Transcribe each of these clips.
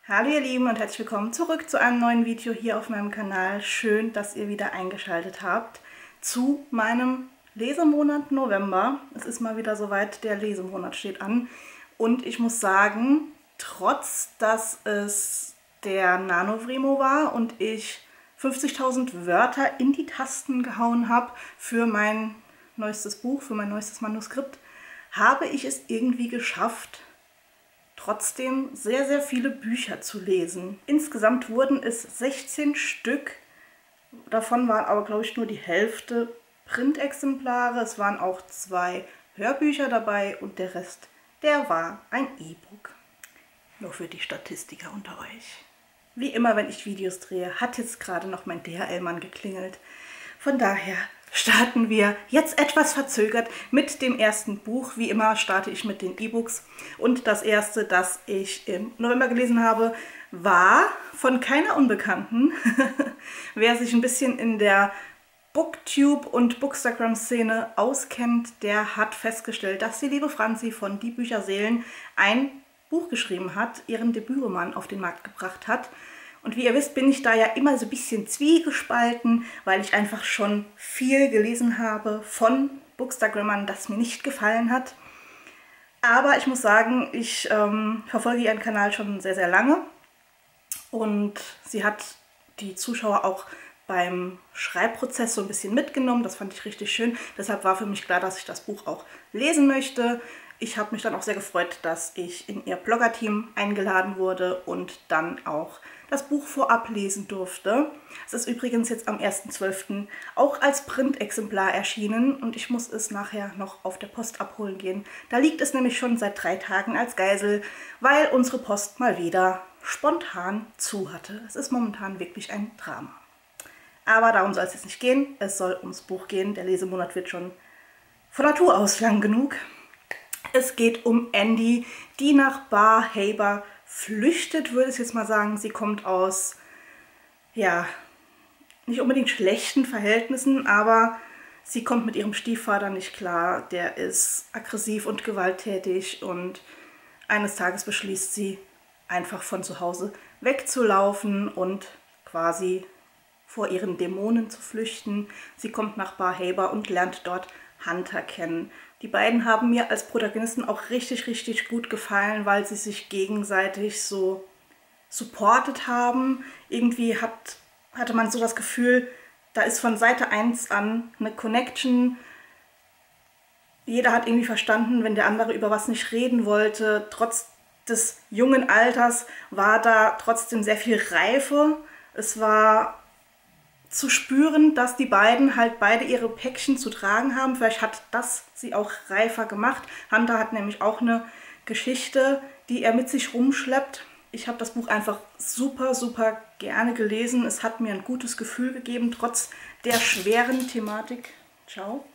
Hallo ihr Lieben und herzlich willkommen zurück zu einem neuen Video hier auf meinem Kanal. Schön, dass ihr wieder eingeschaltet habt zu meinem Lesemonat November. Es ist mal wieder soweit, der Lesemonat steht an. Und ich muss sagen, trotz dass es der NaNoWriMo war und ich 50.000 Wörter in die Tasten gehauen habe für mein neuestes Buch, für mein neuestes Manuskript, habe ich es irgendwie geschafft, trotzdem sehr, sehr viele Bücher zu lesen. Insgesamt wurden es 16 Stück. Davon waren aber, glaube ich, nur die Hälfte Printexemplare. Es waren auch 2 Hörbücher dabei und der Rest, der war ein E-Book. Nur für die Statistiker unter euch. Wie immer, wenn ich Videos drehe, hat jetzt gerade noch mein DHL-Mann geklingelt. Von daher starten wir jetzt etwas verzögert mit dem ersten Buch. Wie immer starte ich mit den E-Books. Und das erste, das ich im November gelesen habe, war von keiner Unbekannten. Wer sich ein bisschen in der Booktube- und Bookstagram-Szene auskennt, der hat festgestellt, dass die liebe Franzi von Die Bücherseelen ein Buch geschrieben hat, ihren Debütroman auf den Markt gebracht hat. Und wie ihr wisst, bin ich da ja immer so ein bisschen zwiegespalten, weil ich einfach schon viel gelesen habe von Bookstagrammern, das mir nicht gefallen hat. Aber ich muss sagen, ich verfolge ihren Kanal schon sehr, sehr lange. Und sie hat die Zuschauer auch beim Schreibprozess so ein bisschen mitgenommen. Das fand ich richtig schön. Deshalb war für mich klar, dass ich das Buch auch lesen möchte. Ich habe mich dann auch sehr gefreut, dass ich in ihr Blogger-Team eingeladen wurde und dann auch das Buch vorab lesen durfte. Es ist übrigens jetzt am 1.12. auch als Printexemplar erschienen und ich muss es nachher noch auf der Post abholen gehen. Da liegt es nämlich schon seit 3 Tagen als Geisel, weil unsere Post mal wieder spontan zu hatte. Es ist momentan wirklich ein Drama. Aber darum soll es jetzt nicht gehen. Es soll ums Buch gehen. Der Lesemonat wird schon von Natur aus lang genug. Es geht um Andy, die nach Bar Haber flüchtet, würde ich jetzt mal sagen. Sie kommt aus, ja, nicht unbedingt schlechten Verhältnissen, aber sie kommt mit ihrem Stiefvater nicht klar. Der ist aggressiv und gewalttätig und eines Tages beschließt sie, einfach von zu Hause wegzulaufen und quasi vor ihren Dämonen zu flüchten. Sie kommt nach Bar Haber und lernt dort Hunter kennen. Die beiden haben mir als Protagonisten auch richtig, richtig gut gefallen, weil sie sich gegenseitig so supportet haben. Irgendwie hatte man so das Gefühl, da ist von Seite 1 an eine Connection. Jeder hat irgendwie verstanden, wenn der andere über was nicht reden wollte. Trotz des jungen Alters war da trotzdem sehr viel Reife. Es war zu spüren, dass die beiden halt beide ihre Päckchen zu tragen haben. Vielleicht hat das sie auch reifer gemacht. Hunter hat nämlich auch eine Geschichte, die er mit sich rumschleppt. Ich habe das Buch einfach super, super gerne gelesen. Es hat mir ein gutes Gefühl gegeben, trotz der schweren Thematik. Ciao.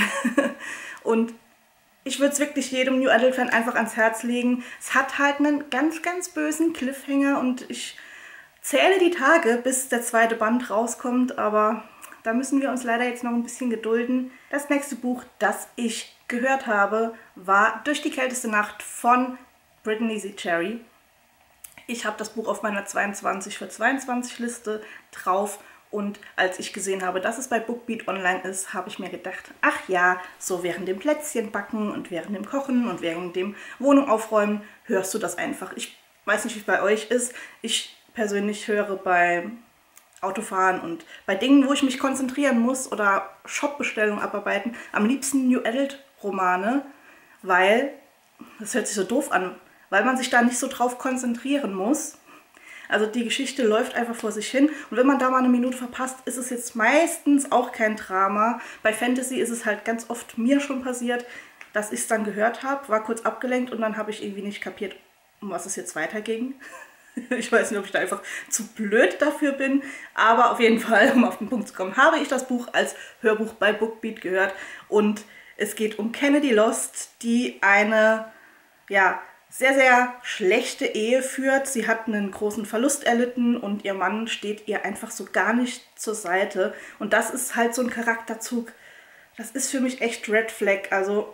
Und ich würde es wirklich jedem New Adult Fan einfach ans Herz legen. Es hat halt einen ganz, ganz bösen Cliffhanger und ich zähle die Tage, bis der 2. Band rauskommt, aber da müssen wir uns leider jetzt noch ein bisschen gedulden. Das nächste Buch, das ich gehört habe, war Durch die kälteste Nacht von Brittany Z. Cherry. Ich habe das Buch auf meiner 22 für 22 Liste drauf und als ich gesehen habe, dass es bei Bookbeat online ist, habe ich mir gedacht, ach ja, so während dem Plätzchen backen und während dem Kochen und während dem Wohnung aufräumen, hörst du das einfach. Ich weiß nicht, wie es bei euch ist. Ich persönlich höre beim Autofahren und bei Dingen, wo ich mich konzentrieren muss oder Shopbestellungen abarbeiten, am liebsten New Adult Romane, weil, das hört sich so doof an, weil man sich da nicht so drauf konzentrieren muss. Also die Geschichte läuft einfach vor sich hin und wenn man da mal eine Minute verpasst, ist es jetzt meistens auch kein Drama. Bei Fantasy ist es halt ganz oft mir schon passiert, dass ich es dann gehört habe, war kurz abgelenkt und dann habe ich irgendwie nicht kapiert, um was es jetzt weiterging. Ich weiß nicht, ob ich da einfach zu blöd dafür bin, aber auf jeden Fall, um auf den Punkt zu kommen, habe ich das Buch als Hörbuch bei Bookbeat gehört und es geht um Kennedy Lost, die eine, ja, sehr, sehr schlechte Ehe führt. Sie hat einen großen Verlust erlitten und ihr Mann steht ihr einfach so gar nicht zur Seite und das ist halt so ein Charakterzug, das ist für mich echt Red Flag, also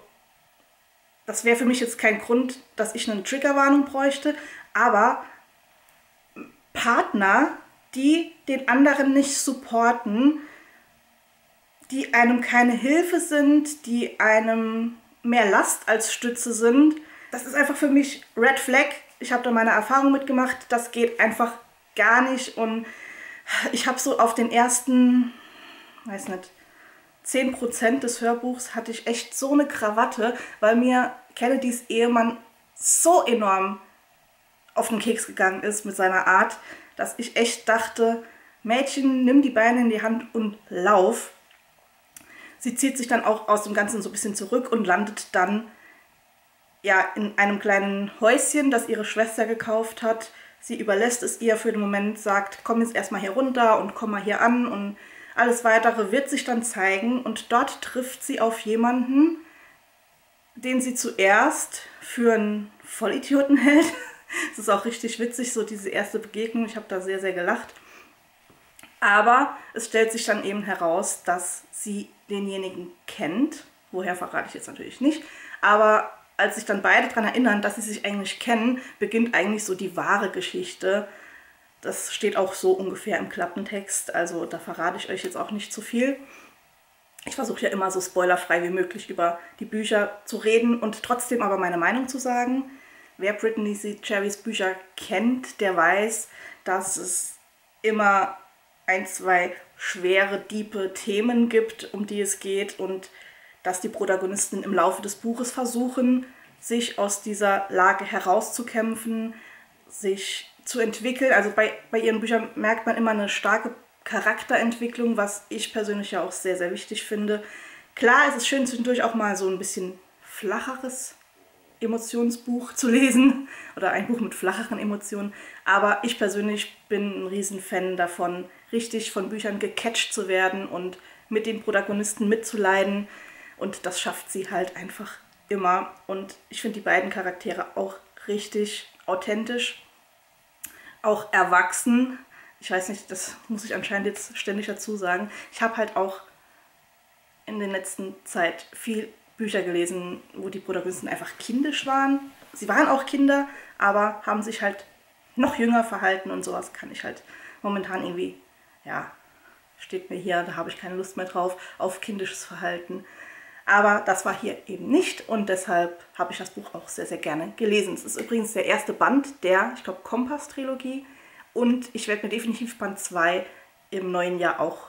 das wäre für mich jetzt kein Grund, dass ich eine Triggerwarnung bräuchte, aber Partner, die den anderen nicht supporten, die einem keine Hilfe sind, die einem mehr Last als Stütze sind. Das ist einfach für mich Red Flag. Ich habe da meine Erfahrung mitgemacht. Das geht einfach gar nicht. Und ich habe so auf den ersten, weiß nicht, 10% des Hörbuchs hatte ich echt so eine Krawatte, weil mir Kennedys Ehemann so enorm auf den Keks gegangen ist mit seiner Art, dass ich echt dachte, Mädchen, nimm die Beine in die Hand und lauf. Sie zieht sich dann auch aus dem Ganzen so ein bisschen zurück und landet dann ja in einem kleinen Häuschen, das ihre Schwester gekauft hat. Sie überlässt es ihr für den Moment, sagt, komm jetzt erstmal hier runter und komm mal hier an und alles Weitere wird sich dann zeigen. Und dort trifft sie auf jemanden, den sie zuerst für einen Vollidioten hält. Es ist auch richtig witzig, so diese erste Begegnung. Ich habe da sehr, sehr gelacht. Aber es stellt sich dann eben heraus, dass sie denjenigen kennt. Woher verrate ich jetzt natürlich nicht. Aber als sich dann beide daran erinnern, dass sie sich eigentlich kennen, beginnt eigentlich so die wahre Geschichte. Das steht auch so ungefähr im Klappentext. Also da verrate ich euch jetzt auch nicht zu viel. Ich versuche ja immer so spoilerfrei wie möglich über die Bücher zu reden und trotzdem aber meine Meinung zu sagen. Wer Brittany C. Cherrys Bücher kennt, der weiß, dass es immer ein, zwei schwere, diepe Themen gibt, um die es geht und dass die Protagonisten im Laufe des Buches versuchen, sich aus dieser Lage herauszukämpfen, sich zu entwickeln. Also bei ihren Büchern merkt man immer eine starke Charakterentwicklung, was ich persönlich ja auch sehr, sehr wichtig finde. Klar, es ist schön, zwischendurch auch mal so ein bisschen flacheres Emotionsbuch zu lesen oder ein Buch mit flacheren Emotionen, aber ich persönlich bin ein Riesenfan davon, richtig von Büchern gecatcht zu werden und mit den Protagonisten mitzuleiden und das schafft sie halt einfach immer und ich finde die beiden Charaktere auch richtig authentisch, auch erwachsen. Ich weiß nicht, das muss ich anscheinend jetzt ständig dazu sagen. Ich habe halt auch in der letzten Zeit viel Bücher gelesen, wo die Protagonisten einfach kindisch waren. Sie waren auch Kinder, aber haben sich halt noch jünger verhalten und sowas kann ich halt momentan irgendwie, ja, steht mir hier, da habe ich keine Lust mehr drauf, auf kindisches Verhalten. Aber das war hier eben nicht und deshalb habe ich das Buch auch sehr, sehr gerne gelesen. Es ist übrigens der erste Band der, ich glaube, Kompass-Trilogie und ich werde mir definitiv Band 2 im neuen Jahr auch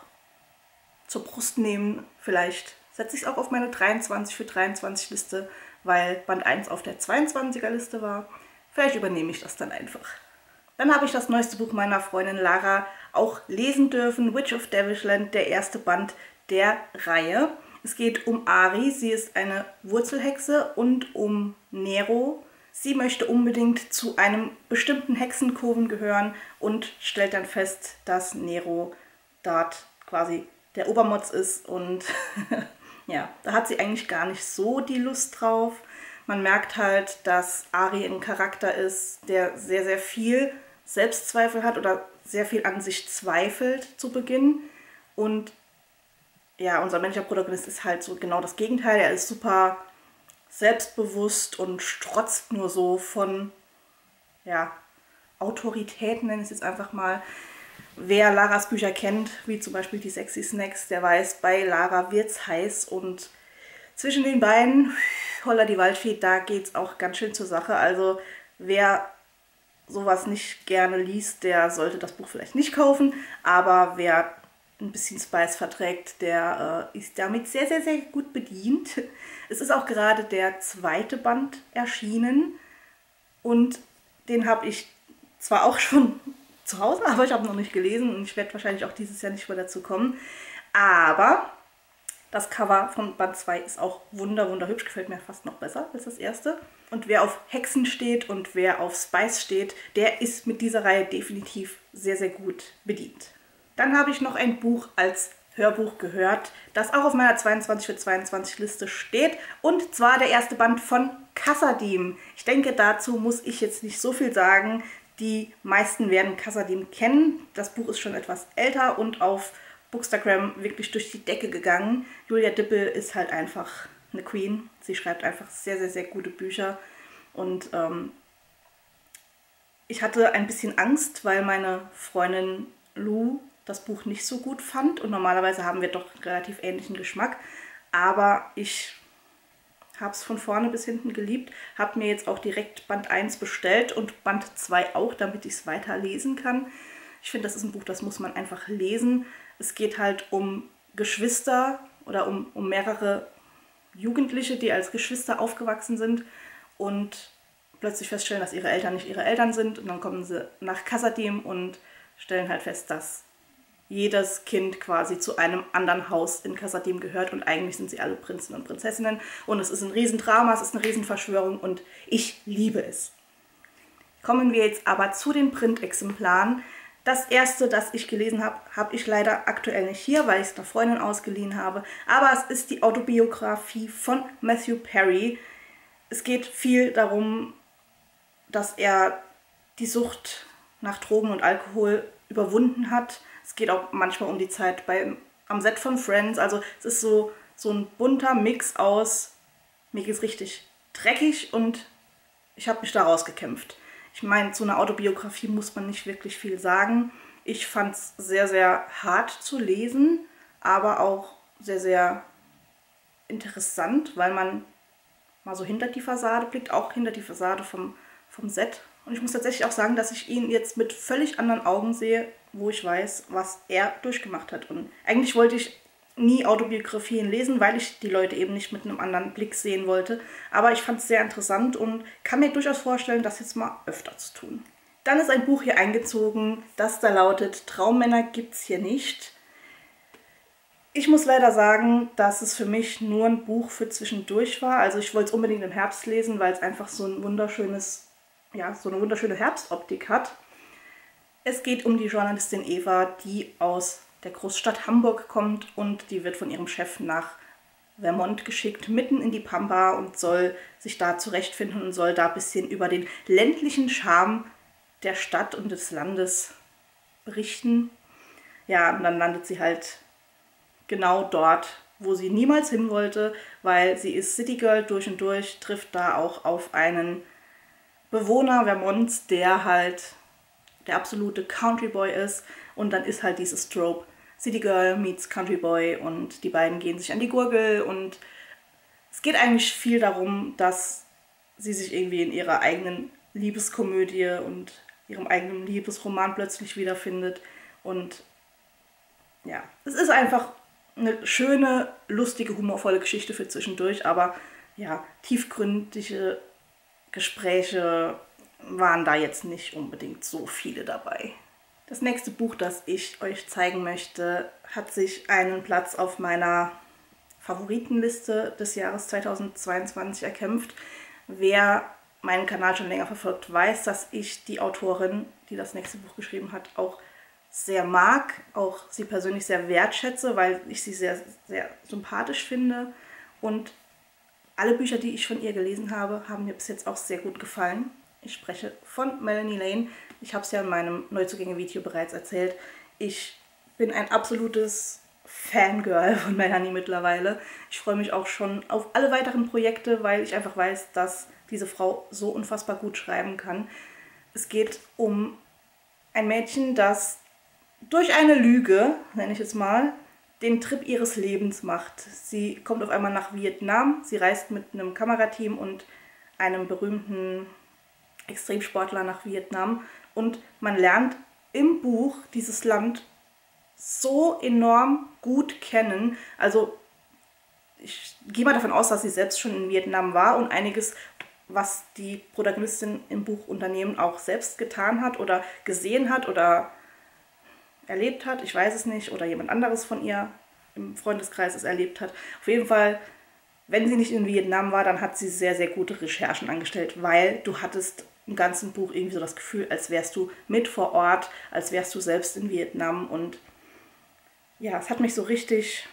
zur Brust nehmen. Vielleicht setze ich es auch auf meine 23 für 23 Liste, weil Band 1 auf der 22er Liste war. Vielleicht übernehme ich das dann einfach. Dann habe ich das neueste Buch meiner Freundin Lara auch lesen dürfen, Witch of Devishland, der erste Band der Reihe. Es geht um Ari, sie ist eine Wurzelhexe und um Nero. Sie möchte unbedingt zu einem bestimmten Hexenkoven gehören und stellt dann fest, dass Nero dort quasi der Obermotz ist und ja, da hat sie eigentlich gar nicht so die Lust drauf. Man merkt halt, dass Ari ein Charakter ist, der sehr, sehr viel Selbstzweifel hat oder sehr viel an sich zweifelt zu Beginn. Und ja, unser männlicher Protagonist ist halt so genau das Gegenteil. Er ist super selbstbewusst und strotzt nur so von, ja, Autoritäten, nenne ich es jetzt einfach mal. Wer Laras Bücher kennt, wie zum Beispiel die Sexy Snacks, der weiß, bei Lara wird's heiß und zwischen den Beinen, holla die Waldfee, da geht's auch ganz schön zur Sache. Also wer sowas nicht gerne liest, der sollte das Buch vielleicht nicht kaufen, aber wer ein bisschen Spice verträgt, der ist damit sehr, sehr, sehr gut bedient. Es ist auch gerade der zweite Band erschienen und den habe ich zwar auch schon zu Hause, aber ich habe noch nicht gelesen und ich werde wahrscheinlich auch dieses Jahr nicht mehr dazu kommen. Aber das Cover von Band 2 ist auch wunderhübsch, gefällt mir fast noch besser als das erste. Und wer auf Hexen steht und wer auf Spice steht, der ist mit dieser Reihe definitiv sehr, sehr gut bedient. Dann habe ich noch ein Buch als Hörbuch gehört, das auch auf meiner 22 für 22 Liste steht. Und zwar der erste Band von Kassadim. Ich denke, dazu muss ich jetzt nicht so viel sagen. Die meisten werden Kassadim kennen. Das Buch ist schon etwas älter und auf Bookstagram wirklich durch die Decke gegangen. Julia Dippel ist halt einfach eine Queen. Sie schreibt einfach sehr, sehr, sehr gute Bücher. Und Ich hatte ein bisschen Angst, weil meine Freundin Lou das Buch nicht so gut fand und normalerweise haben wir doch relativ ähnlichen Geschmack, aber ich habe es von vorne bis hinten geliebt, habe mir jetzt auch direkt Band 1 bestellt und Band 2 auch, damit ich es weiterlesen kann. Ich finde, das ist ein Buch, das muss man einfach lesen. Es geht halt um Geschwister oder um mehrere Jugendliche, die als Geschwister aufgewachsen sind und plötzlich feststellen, dass ihre Eltern nicht ihre Eltern sind. Und dann kommen sie nach Khazad-dûm und stellen halt fest, dass jedes Kind quasi zu einem anderen Haus in Khazad-dûm gehört und eigentlich sind sie alle Prinzen und Prinzessinnen. Und es ist ein Riesendrama, es ist eine Riesenverschwörung und ich liebe es. Kommen wir jetzt aber zu den Printexemplaren. Das erste, das ich gelesen habe, habe ich leider aktuell nicht hier, weil ich es einer Freundin ausgeliehen habe. Aber es ist die Autobiografie von Matthew Perry. Es geht viel darum, dass er die Sucht nach Drogen und Alkohol überwunden hat. Es geht auch manchmal um die Zeit am Set von Friends. Also es ist so ein bunter Mix aus, mir geht es richtig dreckig und ich habe mich da rausgekämpft. Ich meine, zu einer Autobiografie muss man nicht wirklich viel sagen. Ich fand es sehr, sehr hart zu lesen, aber auch sehr, sehr interessant, weil man mal so hinter die Fassade blickt, auch hinter die Fassade vom Set. Und ich muss tatsächlich auch sagen, dass ich ihn jetzt mit völlig anderen Augen sehe, wo ich weiß, was er durchgemacht hat. Und eigentlich wollte ich nie Autobiografien lesen, weil ich die Leute eben nicht mit einem anderen Blick sehen wollte. Aber ich fand es sehr interessant und kann mir durchaus vorstellen, das jetzt mal öfter zu tun. Dann ist ein Buch hier eingezogen, das da lautet Traummänner gibt's hier nicht. Ich muss leider sagen, dass es für mich nur ein Buch für zwischendurch war. Also ich wollte es unbedingt im Herbst lesen, weil es einfach so ein wunderschönes, ja, so eine wunderschöne Herbstoptik hat. Es geht um die Journalistin Eva, die aus der Großstadt Hamburg kommt und die wird von ihrem Chef nach Vermont geschickt, mitten in die Pampa und soll sich da zurechtfinden und soll da ein bisschen über den ländlichen Charme der Stadt und des Landes berichten. Ja, und dann landet sie halt genau dort, wo sie niemals hin wollte, weil sie ist Citygirl durch und durch, trifft da auch auf einen Bewohner Vermonts, der halt der absolute Countryboy ist und dann ist halt dieses Trope Citygirl meets Countryboy und die beiden gehen sich an die Gurgel und es geht eigentlich viel darum, dass sie sich irgendwie in ihrer eigenen Liebeskomödie und ihrem eigenen Liebesroman plötzlich wiederfindet und ja, es ist einfach eine schöne, lustige, humorvolle Geschichte für zwischendurch, aber ja, tiefgründige Gespräche waren da jetzt nicht unbedingt so viele dabei. Das nächste Buch, das ich euch zeigen möchte, hat sich einen Platz auf meiner Favoritenliste des Jahres 2022 erkämpft. Wer meinen Kanal schon länger verfolgt, weiß, dass ich die Autorin, die das nächste Buch geschrieben hat, auch sehr mag, auch sie persönlich sehr wertschätze, weil ich sie sehr, sehr sympathisch finde. Und alle Bücher, die ich von ihr gelesen habe, haben mir bis jetzt auch sehr gut gefallen. Ich spreche von Melanie Lane. Ich habe es ja in meinem Neuzugänge-Video bereits erzählt. Ich bin ein absolutes Fangirl von Melanie mittlerweile. Ich freue mich auch schon auf alle weiteren Projekte, weil ich einfach weiß, dass diese Frau so unfassbar gut schreiben kann. Es geht um ein Mädchen, das durch eine Lüge, nenne ich es mal, den Trip ihres Lebens macht. Sie kommt auf einmal nach Vietnam, sie reist mit einem Kamerateam und einem berühmten Extremsportler nach Vietnam und man lernt im Buch dieses Land so enorm gut kennen. Also ich gehe mal davon aus, dass sie selbst schon in Vietnam war und einiges, was die Protagonistin im Buch Unternehmen auch selbst getan hat oder gesehen hat oder erlebt hat, ich weiß es nicht, oder jemand anderes von ihr im Freundeskreis es erlebt hat. Auf jeden Fall, wenn sie nicht in Vietnam war, dann hat sie sehr, sehr gute Recherchen angestellt, weil du hattest im ganzen Buch irgendwie so das Gefühl, als wärst du mit vor Ort, als wärst du selbst in Vietnam und ja, es hat mich so richtig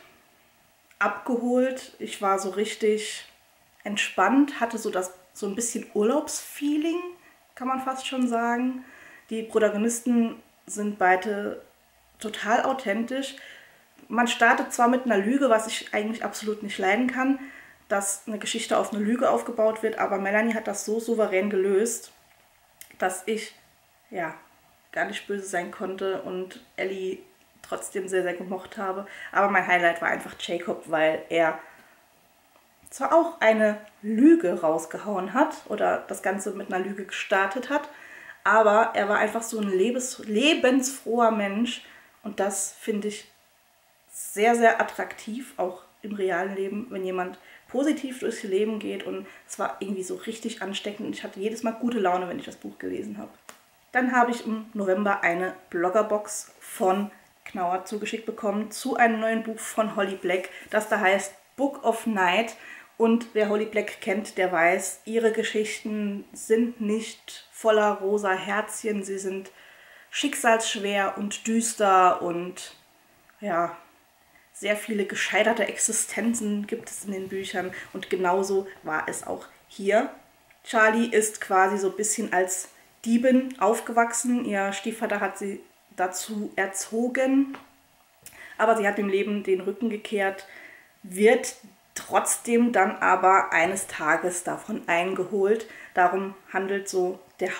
abgeholt. Ich war so richtig entspannt, hatte so ein bisschen Urlaubsfeeling, kann man fast schon sagen. Die Protagonisten sind beide total authentisch. Man startet zwar mit einer Lüge, was ich eigentlich absolut nicht leiden kann, dass eine Geschichte auf eine Lüge aufgebaut wird, aber Melanie hat das so souverän gelöst, dass ich ja, gar nicht böse sein konnte und Ellie trotzdem sehr, sehr gemocht habe. Aber mein Highlight war einfach Jacob, weil er zwar auch eine Lüge rausgehauen hat oder das Ganze mit einer Lüge gestartet hat, aber er war einfach so ein lebensfroher Mensch und das finde ich sehr, sehr attraktiv, auch im realen Leben, wenn jemand positiv durchs Leben geht und es war irgendwie so richtig ansteckend und ich hatte jedes Mal gute Laune, wenn ich das Buch gelesen habe. Dann habe ich im November eine Bloggerbox von Knauer zugeschickt bekommen zu einem neuen Buch von Holly Black, das da heißt Book of Night. Und wer Holly Black kennt, der weiß, ihre Geschichten sind nicht voller rosa Herzchen, sie sind schicksalsschwer und düster und ja, sehr viele gescheiterte Existenzen gibt es in den Büchern und genauso war es auch hier. Charlie ist quasi so ein bisschen als Diebin aufgewachsen. Ihr Stiefvater hat sie dazu erzogen, aber sie hat dem Leben den Rücken gekehrt, wird trotzdem dann aber eines Tages davon eingeholt. Darum handelt so der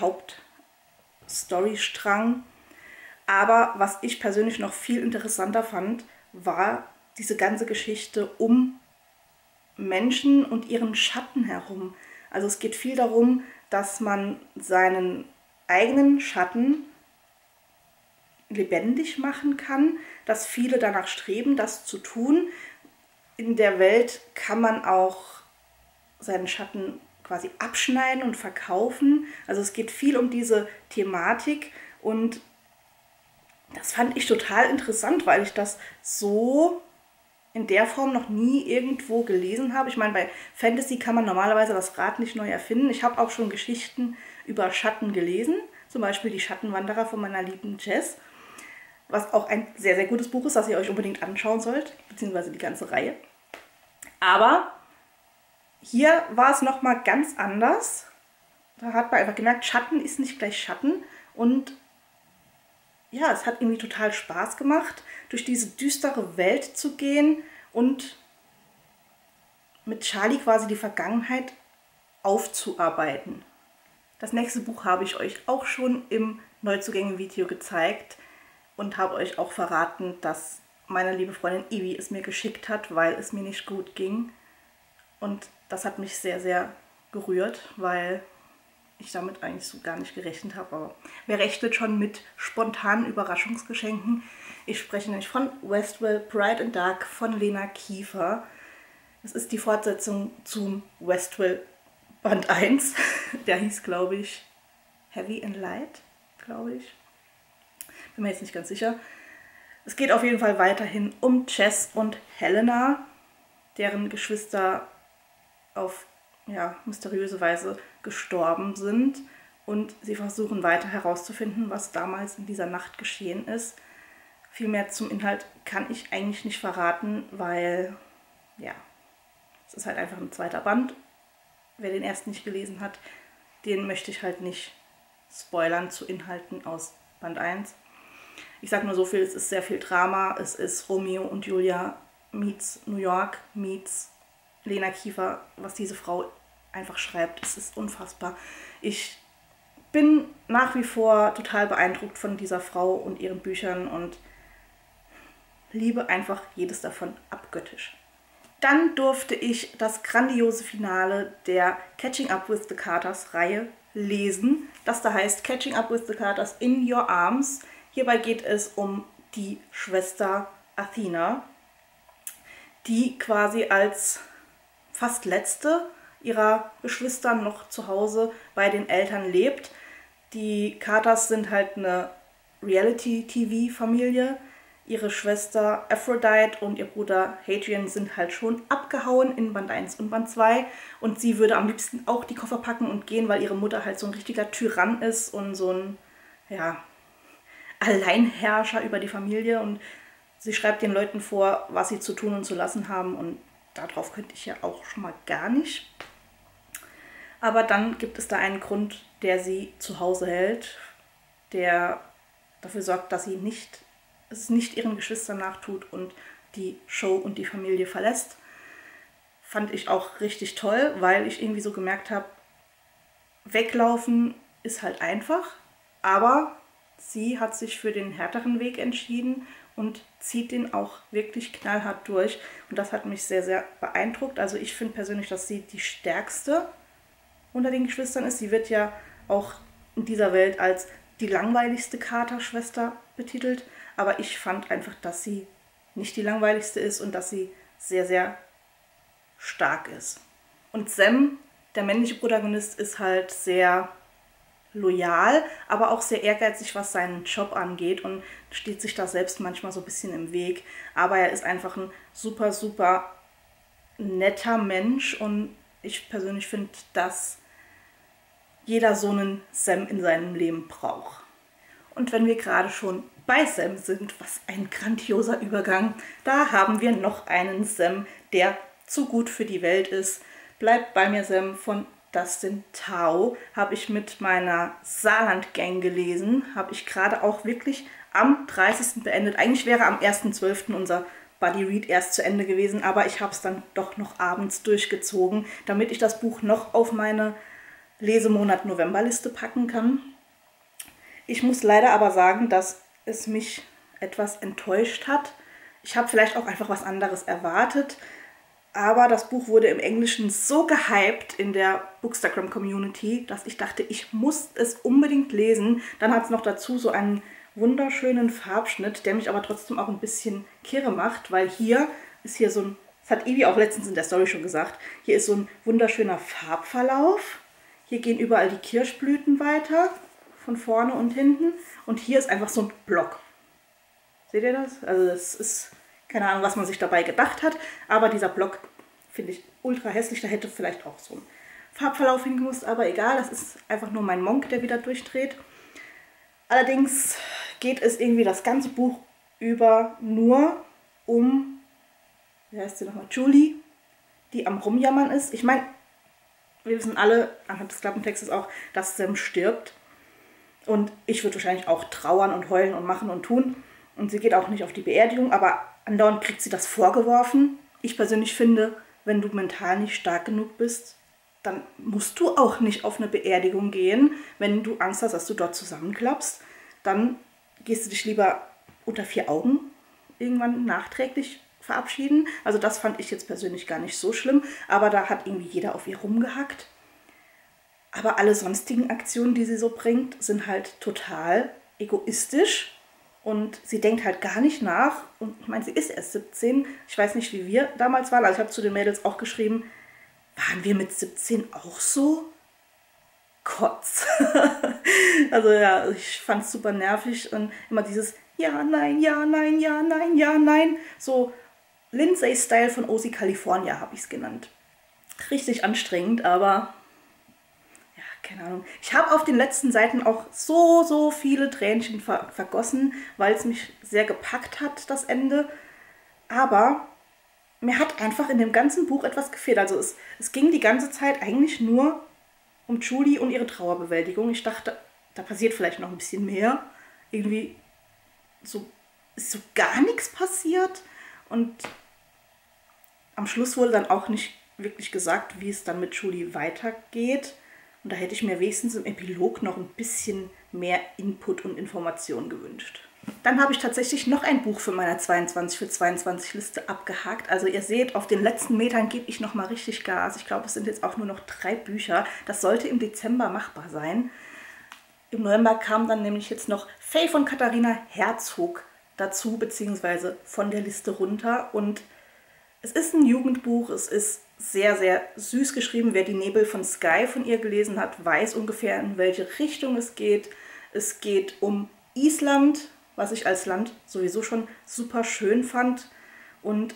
Hauptstorystrang. Aber was ich persönlich noch viel interessanter fand, war diese ganze Geschichte um Menschen und ihren Schatten herum. Also es geht viel darum, dass man seinen eigenen Schatten lebendig machen kann, dass viele danach streben, das zu tun. In der Welt kann man auch seinen Schatten quasi abschneiden und verkaufen. Also es geht viel um diese Thematik und das fand ich total interessant, weil ich das so in der Form noch nie irgendwo gelesen habe. Ich meine, bei Fantasy kann man normalerweise das Rad nicht neu erfinden. Ich habe auch schon Geschichten über Schatten gelesen, zum Beispiel die Schattenwanderer von meiner lieben Jess, was auch ein sehr, sehr gutes Buch ist, das ihr euch unbedingt anschauen sollt, beziehungsweise die ganze Reihe. Aber hier war es nochmal ganz anders. Da hat man einfach gemerkt, Schatten ist nicht gleich Schatten und ja, es hat irgendwie total Spaß gemacht, durch diese düstere Welt zu gehen und mit Charlie quasi die Vergangenheit aufzuarbeiten. Das nächste Buch habe ich euch auch schon im Neuzugänge-Video gezeigt und habe euch auch verraten, dass meine liebe Freundin Ivi es mir geschickt hat, weil es mir nicht gut ging. Und das hat mich sehr, sehr gerührt, weil ich damit eigentlich so gar nicht gerechnet habe. Aber wer rechnet schon mit spontanen Überraschungsgeschenken? Ich spreche nämlich von Westwell Bright and Dark von Lena Kiefer. Es ist die Fortsetzung zum Westwell Band 1. Der hieß, glaube ich, Heavy and Light, glaube ich. Bin mir jetzt nicht ganz sicher. Es geht auf jeden Fall weiterhin um Jess und Helena, deren Geschwister auf mysteriöse Weise gestorben sind. Und sie versuchen weiter herauszufinden, was damals in dieser Nacht geschehen ist. Viel mehr zum Inhalt kann ich eigentlich nicht verraten, weil, ja, es ist halt einfach ein zweiter Band. Wer den ersten nicht gelesen hat, den möchte ich halt nicht spoilern zu Inhalten aus Band 1. Ich sage nur so viel, es ist sehr viel Drama. Es ist Romeo und Julia meets New York, meets Lena Kiefer, was diese Frau einfach schreibt. Es ist unfassbar. Ich bin nach wie vor total beeindruckt von dieser Frau und ihren Büchern und liebe einfach jedes davon abgöttisch. Dann durfte ich das grandiose Finale der Catching Up with the Carters Reihe lesen. Das da heißt Catching Up with the Carters in Your Arms. Hierbei geht es um die Schwester Athena, die quasi als fast letzte ihrer Geschwister noch zu Hause bei den Eltern lebt. Die Carters sind halt eine Reality-TV-Familie. Ihre Schwester Aphrodite und ihr Bruder Hadrian sind halt schon abgehauen in Band 1 und Band 2. Und sie würde am liebsten auch die Koffer packen und gehen, weil ihre Mutter halt so ein richtiger Tyrann ist und so ein, ja, Alleinherrscher über die Familie. Und sie schreibt den Leuten vor, was sie zu tun und zu lassen haben. Und darauf könnte ich ja auch schon mal gar nicht. Aber dann gibt es da einen Grund, der sie zu Hause hält, der dafür sorgt, dass sie es nicht ihren Geschwistern nachtut und die Show und die Familie verlässt. Fand ich auch richtig toll, weil ich irgendwie so gemerkt habe, weglaufen ist halt einfach. Aber sie hat sich für den härteren Weg entschieden und zieht den auch wirklich knallhart durch. Und das hat mich sehr, sehr beeindruckt. Also ich finde persönlich, dass sie die stärkste unter den Geschwistern ist. Sie wird ja auch in dieser Welt als die langweiligste Carter-Schwester betitelt. Aber ich fand einfach, dass sie nicht die langweiligste ist und dass sie sehr, sehr stark ist. Und Sam, der männliche Protagonist, ist halt sehr loyal, aber auch sehr ehrgeizig, was seinen Job angeht und steht sich da selbst manchmal so ein bisschen im Weg. Aber er ist einfach ein super, super netter Mensch und ich persönlich finde, dass jeder so einen Sam in seinem Leben braucht. Und wenn wir gerade schon bei Sam sind, was ein grandioser Übergang, da haben wir noch einen Sam, der zu gut für die Welt ist. Bleibt bei mir, Sam von Dustin Tao, habe ich mit meiner Saarland-Gang gelesen, habe ich gerade auch wirklich am 30. beendet. Eigentlich wäre am 1.12. unser Buddy Read erst zu Ende gewesen, aber ich habe es dann doch noch abends durchgezogen, damit ich das Buch noch auf meine Lesemonat Novemberliste packen kann. Ich muss leider aber sagen, dass es mich etwas enttäuscht hat. Ich habe vielleicht auch einfach was anderes erwartet. Aber das Buch wurde im Englischen so gehypt in der Bookstagram-Community, dass ich dachte, ich muss es unbedingt lesen. Dann hat es noch dazu so einen wunderschönen Farbschnitt, der mich aber trotzdem auch ein bisschen kirre macht, weil hier ist so ein, das hat Ivi auch letztens in der Story schon gesagt, hier ist so ein wunderschöner Farbverlauf. Hier gehen überall die Kirschblüten weiter, von vorne und hinten. Und hier ist einfach so ein Block. Seht ihr das? Also das ist... Keine Ahnung, was man sich dabei gedacht hat, aber dieser Block finde ich ultra hässlich. Da hätte vielleicht auch so ein Farbverlauf hingemusst, aber egal, das ist einfach nur mein Monk, der wieder durchdreht. Allerdings geht es irgendwie das ganze Buch über nur um, wie heißt sie nochmal, Julie, die am Rumjammern ist. Ich meine, wir wissen alle anhand des Klappentextes auch, dass Sam stirbt. Und ich würde wahrscheinlich auch trauern und heulen und machen und tun. Und sie geht auch nicht auf die Beerdigung, aber andauernd kriegt sie das vorgeworfen. Ich persönlich finde, wenn du mental nicht stark genug bist, dann musst du auch nicht auf eine Beerdigung gehen. Wenn du Angst hast, dass du dort zusammenklappst, dann gehst du dich lieber unter 4 Augen irgendwann nachträglich verabschieden. Also das fand ich jetzt persönlich gar nicht so schlimm, aber da hat irgendwie jeder auf ihr rumgehackt. Aber alle sonstigen Aktionen, die sie so bringt, sind halt total egoistisch. Und sie denkt halt gar nicht nach. Und ich meine, sie ist erst 17. Ich weiß nicht, wie wir damals waren. Also ich habe zu den Mädels auch geschrieben, waren wir mit 17 auch so? Kotz. Also ja, ich fand es super nervig. Und immer dieses Ja, nein, ja, nein, ja, nein, ja, nein. So Lindsay-Style von OC California habe ich es genannt. Richtig anstrengend, aber... Keine Ahnung. Ich habe auf den letzten Seiten auch so viele Tränchen vergossen, weil es mich sehr gepackt hat, das Ende. Aber mir hat einfach in dem ganzen Buch etwas gefehlt. Also es ging die ganze Zeit eigentlich nur um Julie und ihre Trauerbewältigung. Ich dachte, da passiert vielleicht noch ein bisschen mehr. Irgendwie ist so gar nichts passiert. Und am Schluss wurde dann auch nicht wirklich gesagt, wie es dann mit Julie weitergeht. Und da hätte ich mir wenigstens im Epilog noch ein bisschen mehr Input und Information gewünscht. Dann habe ich tatsächlich noch ein Buch für meine 22 für 22 Liste abgehakt. Also ihr seht, auf den letzten Metern gebe ich noch mal richtig Gas. Ich glaube, es sind jetzt auch nur noch 3 Bücher. Das sollte im Dezember machbar sein. Im November kam dann nämlich jetzt noch Faye von Katharina Herzog dazu, beziehungsweise von der Liste runter. Und es ist ein Jugendbuch, es ist sehr, sehr süß geschrieben. Wer die Nebel von Sky von ihr gelesen hat, weiß ungefähr, in welche Richtung es geht. Es geht um Island, was ich als Land sowieso schon super schön fand. Und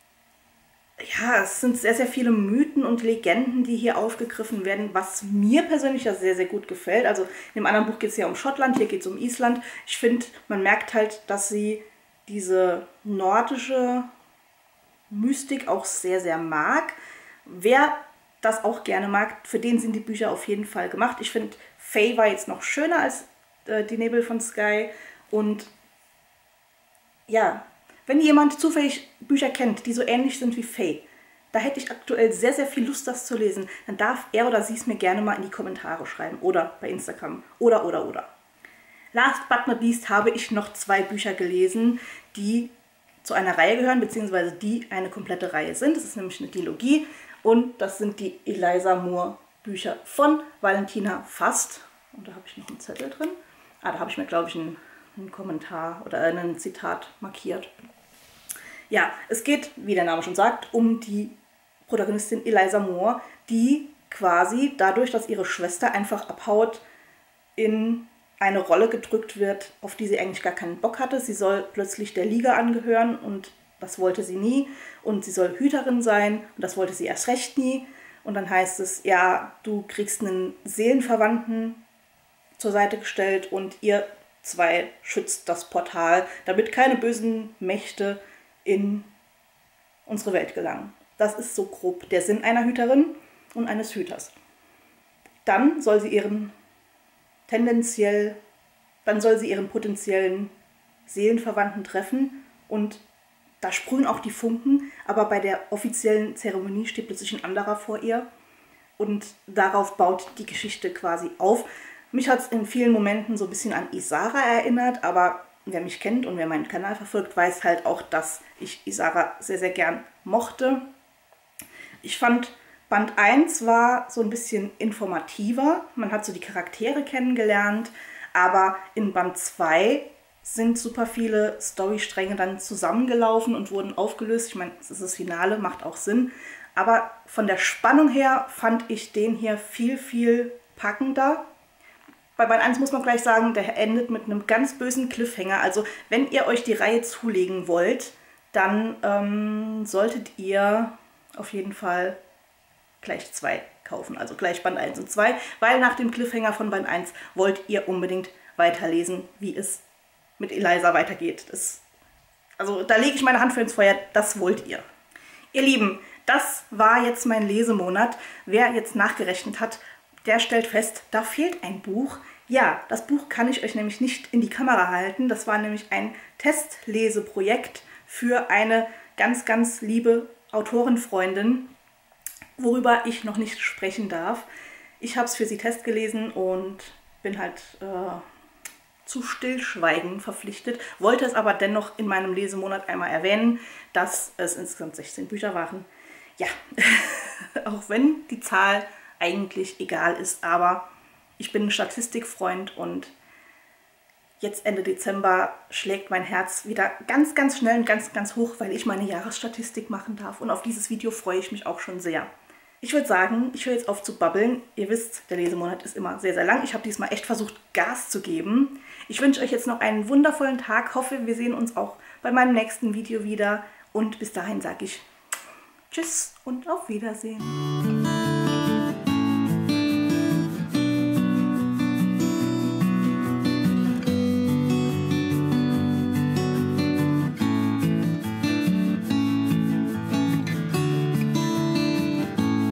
ja, es sind sehr, sehr viele Mythen und Legenden, die hier aufgegriffen werden, was mir persönlich ja sehr, sehr gut gefällt. Also in dem anderen Buch geht es ja um Schottland, hier geht es um Island. Ich finde, man merkt halt, dass sie diese nordische Mystik auch sehr, sehr mag. Wer das auch gerne mag, für den sind die Bücher auf jeden Fall gemacht. Ich finde, Faye war jetzt noch schöner als die Nebel von Sky. Und ja, wenn jemand zufällig Bücher kennt, die so ähnlich sind wie Faye, da hätte ich aktuell sehr, sehr viel Lust, das zu lesen, dann darf er oder sie es mir gerne mal in die Kommentare schreiben oder bei Instagram oder. Last but not least habe ich noch 2 Bücher gelesen, die zu einer Reihe gehören, beziehungsweise die eine komplette Reihe sind. Das ist nämlich eine Dilogie und das sind die Eliza Moore Bücher von Valentina Fast. Und da habe ich noch einen Zettel drin. Da habe ich mir, glaube ich, einen Kommentar oder ein Zitat markiert. Ja, es geht, wie der Name schon sagt, um die Protagonistin Eliza Moore, die quasi dadurch, dass ihre Schwester einfach abhaut, in eine Rolle gedrückt wird, auf die sie eigentlich gar keinen Bock hatte. Sie soll plötzlich der Liga angehören und das wollte sie nie. Und sie soll Hüterin sein und das wollte sie erst recht nie. Und dann heißt es, ja, du kriegst einen Seelenverwandten zur Seite gestellt und ihr 2 schützt das Portal, damit keine bösen Mächte in unsere Welt gelangen. Das ist so grob der Sinn einer Hüterin und eines Hüters. Dann soll sie ihren potenziellen Seelenverwandten treffen und da sprühen auch die Funken, aber bei der offiziellen Zeremonie steht plötzlich ein anderer vor ihr und darauf baut die Geschichte quasi auf. Mich hat es in vielen Momenten so ein bisschen an Isara erinnert, aber wer mich kennt und wer meinen Kanal verfolgt, weiß halt auch, dass ich Isara sehr, sehr gern mochte. Ich fand, Band 1 war so ein bisschen informativer, man hat so die Charaktere kennengelernt, aber in Band 2 sind super viele Storystränge dann zusammengelaufen und wurden aufgelöst. Ich meine, es ist das Finale, macht auch Sinn, aber von der Spannung her fand ich den hier viel, viel packender. Bei Band 1 muss man gleich sagen, der endet mit einem ganz bösen Cliffhanger. Also wenn ihr euch die Reihe zulegen wollt, dann solltet ihr auf jeden Fall gleich 2 kaufen. Also gleich Band 1 und 2, weil nach dem Cliffhanger von Band 1 wollt ihr unbedingt weiterlesen, wie es mit Eliza weitergeht. Also da lege ich meine Hand für ins Feuer, das wollt ihr. Ihr Lieben, das war jetzt mein Lesemonat. Wer jetzt nachgerechnet hat, der stellt fest, da fehlt ein Buch. Ja, das Buch kann ich euch nämlich nicht in die Kamera halten. Das war nämlich ein Testleseprojekt für eine ganz, ganz liebe Autorenfreundin, worüber ich noch nicht sprechen darf. Ich habe es für sie testgelesen und bin halt zu Stillschweigen verpflichtet, wollte es aber dennoch in meinem Lesemonat einmal erwähnen, dass es insgesamt 16 Bücher waren. Ja, auch wenn die Zahl eigentlich egal ist, aber ich bin ein Statistikfreund und jetzt Ende Dezember schlägt mein Herz wieder ganz, ganz schnell und ganz, ganz hoch, weil ich meine Jahresstatistik machen darf und auf dieses Video freue ich mich auch schon sehr. Ich würde sagen, ich höre jetzt auf zu babbeln. Ihr wisst, der Lesemonat ist immer sehr, sehr lang. Ich habe diesmal echt versucht, Gas zu geben. Ich wünsche euch jetzt noch einen wundervollen Tag. Hoffe, wir sehen uns auch bei meinem nächsten Video wieder. Und bis dahin sage ich Tschüss und auf Wiedersehen.